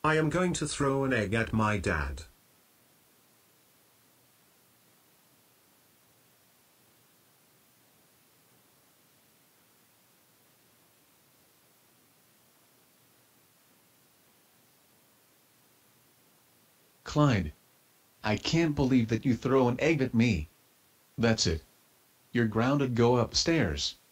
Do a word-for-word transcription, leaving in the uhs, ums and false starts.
I am going to throw an egg at my dad. Clyde. I can't believe that you throw an egg at me. That's it. You're grounded. Go upstairs.